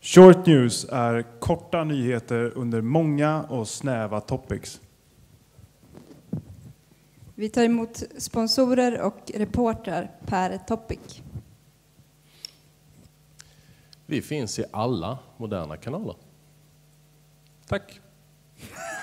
Shortnews är korta nyheter under många och snäva topics. Vi tar emot sponsorer och reportrar per topic. Vi finns i alla moderna kanaler. Tack!